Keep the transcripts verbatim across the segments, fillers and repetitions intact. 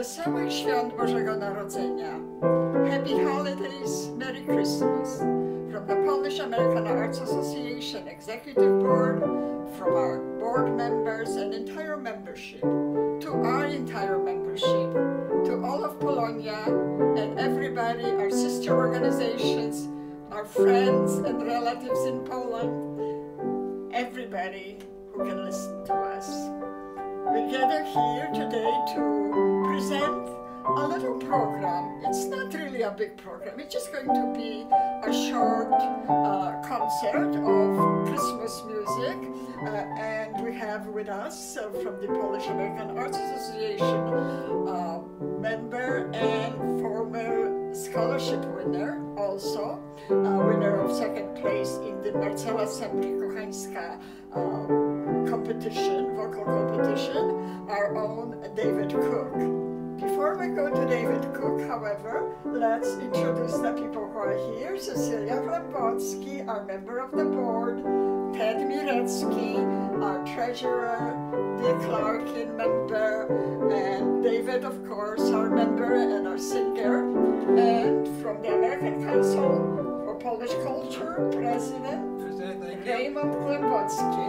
Wesołych Świąt Bożego Narodzenia. Happy Holidays, Merry Christmas. From the Polish American Arts Association Executive Board, from our board members and entire membership, to our entire membership, to all of Polonia and everybody, our sister organizations, our friends and relatives in Poland, everybody who can listen to us. We gather here today to present a little program. It's not really a big program. It's just going to be a short uh, concert of Christmas music. Uh, and we have with us uh, from the Polish American Arts Association uh, member and former scholarship winner, also uh, winner of second place in the Marcela Sembry-Kochańska uh, competition, vocal competition, our own David Cook. Before we go to David Cook, however, let's introduce the people who are here. Cecilia Wlębocki, our member of the board, Ted Mirecki, our treasurer, Dick Larkin, member, and David, of course, our member and our singer, and from the American Council for Polish Culture, President Raymond Wlębocki.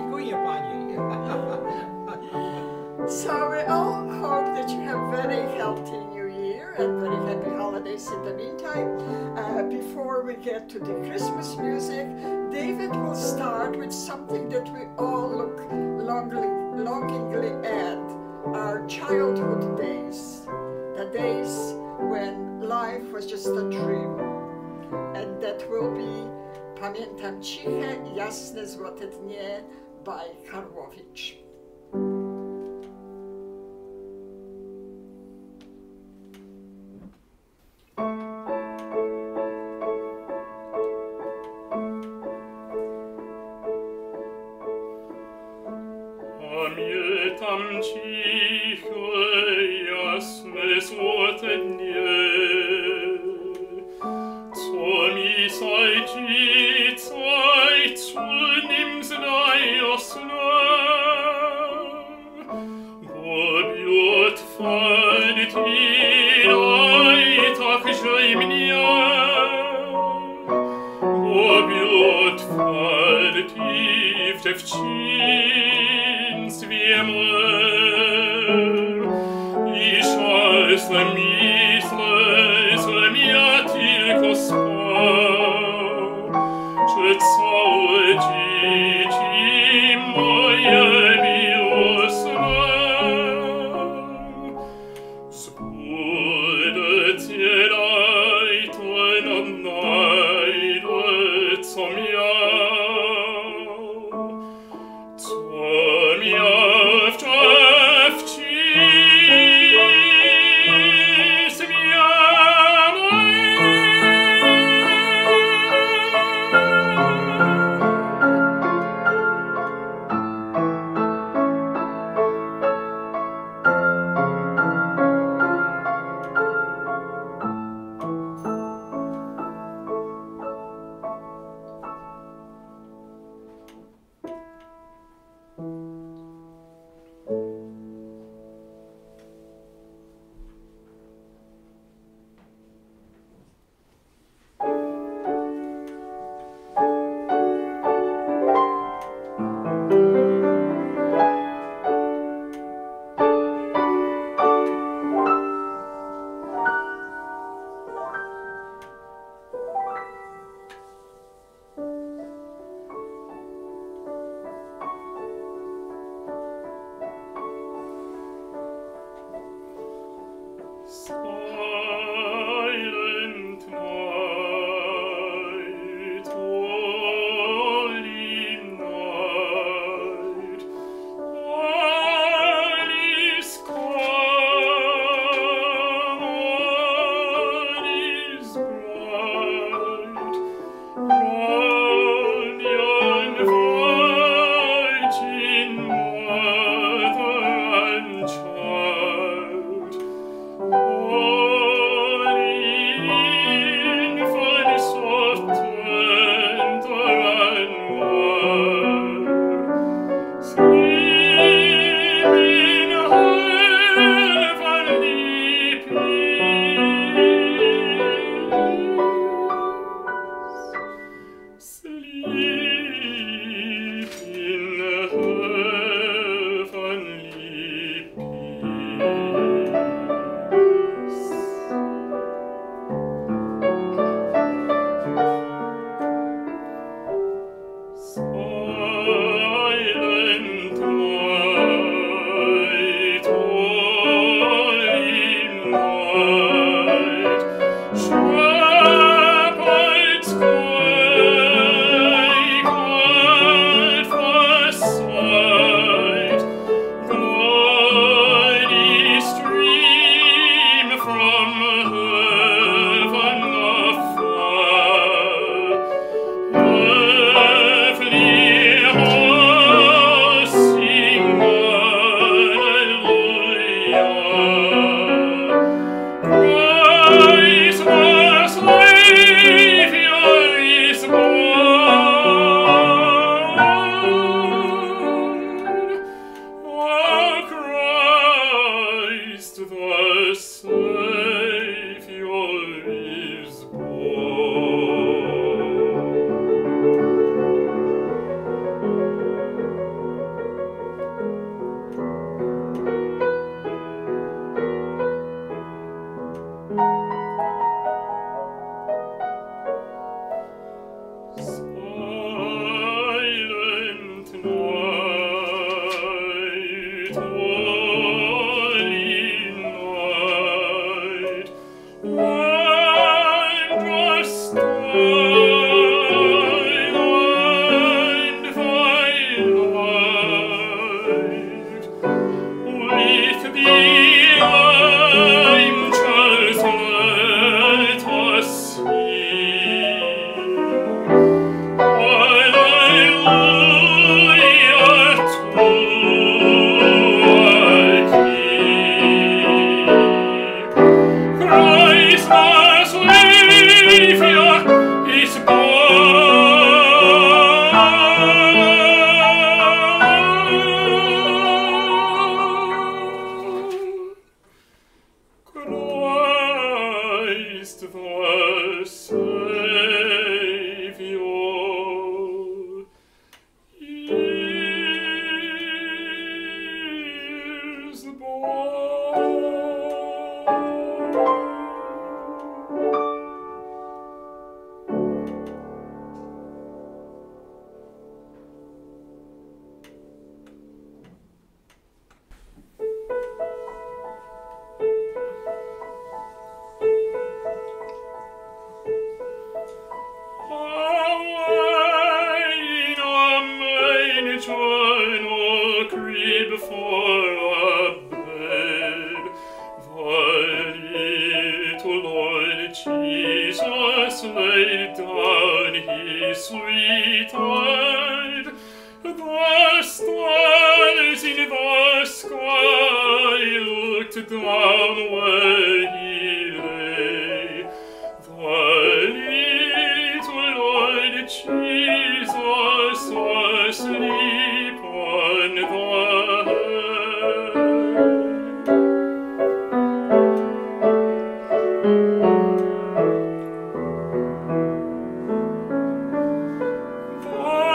So we all hope that you have very healthy New Year and very happy holidays in the meantime. Uh, before we get to the Christmas music, David will start with something that we all look longingly, longingly at, our childhood days, the days when life was just a dream. And that will be Pamiętam ciche, jasne, złote dnie by Karłowicz. Pamiętam ciche, jasne, złote dnie, co mi sajci, caj, cudnym znajo sna, Bobi otwarty raj, także i mnie, Bobi otwarty w dziewczynstwie mym, i szalsne myśle, zlem ja tylko spał, że całe dzieci moje miłosne. Zbudę raj, to nam najdę, co miał, co miał w dziewczynstwie Sleep in heavenly The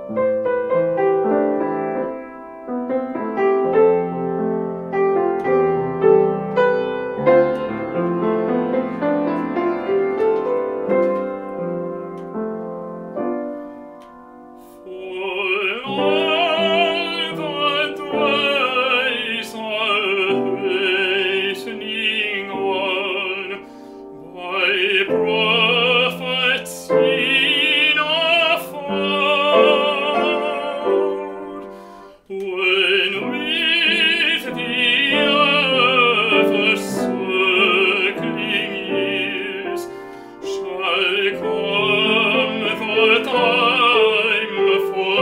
Shall come the time for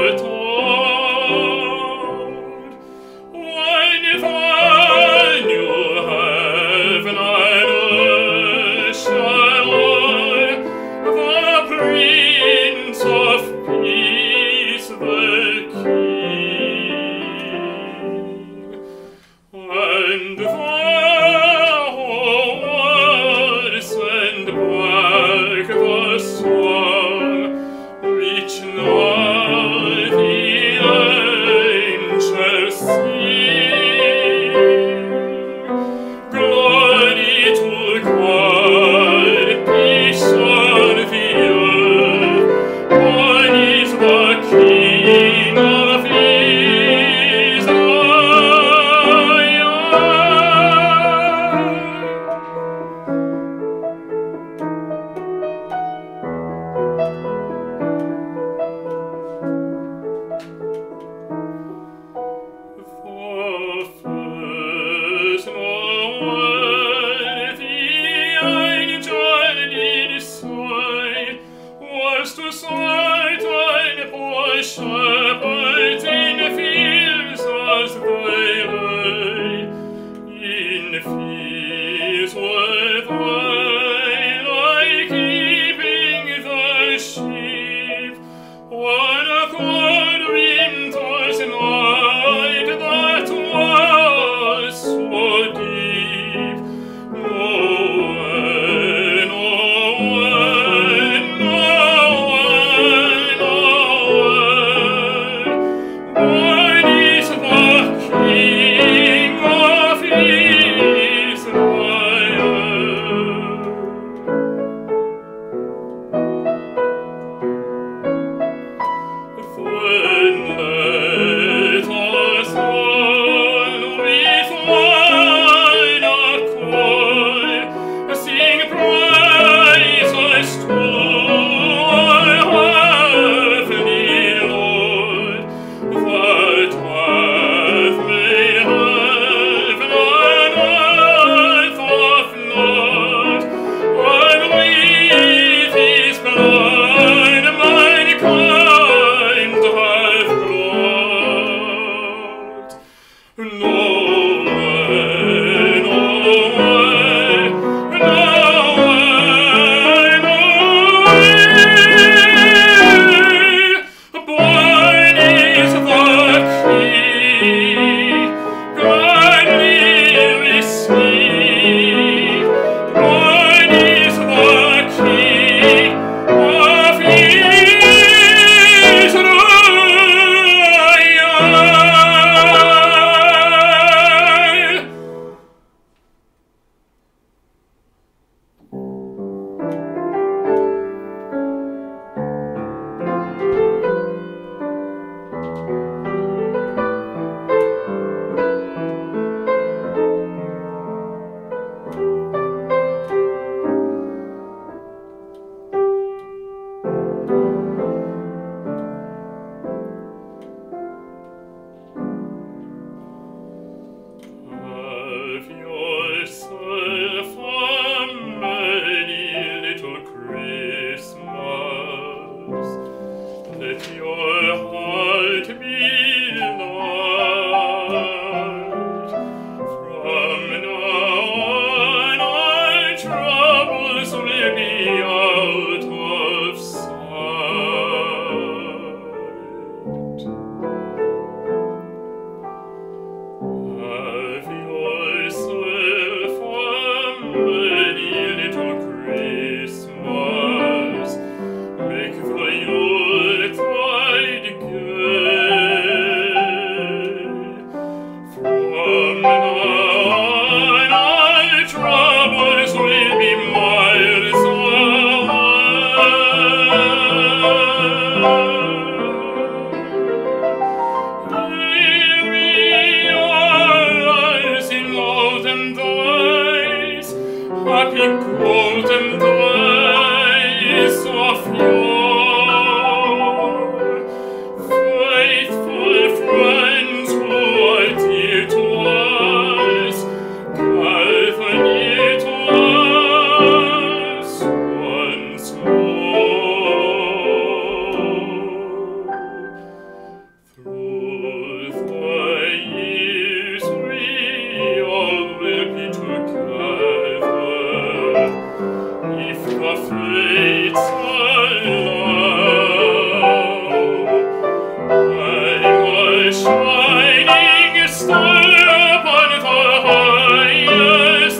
shining star upon the highest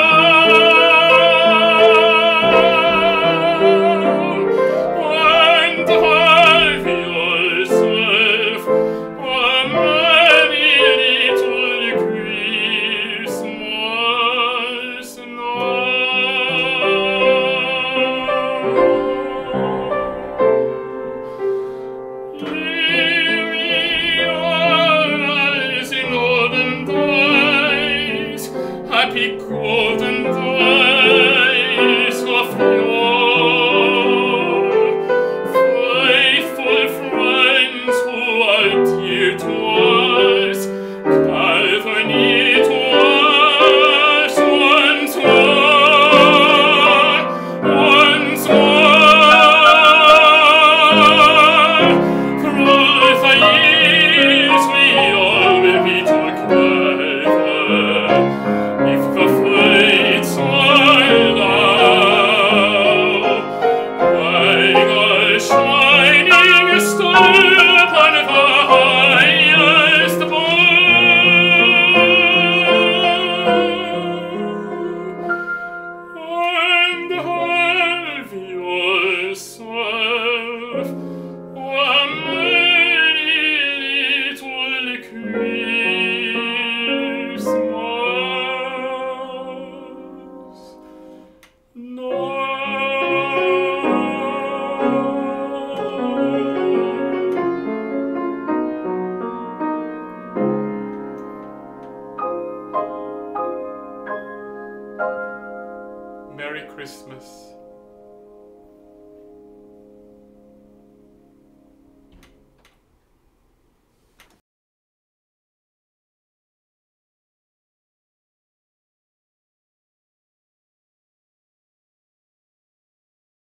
bough, and have yourself a merry little Christmas night. Here we are as in olden days, happy golden days of yore, faithful friends who are dear to us, gather near to us once more, once more. Through the years we all will be together, if the fates allow, like a shining star upon the highest bough, and have yourself a merry little Christmas night. Merry Christmas.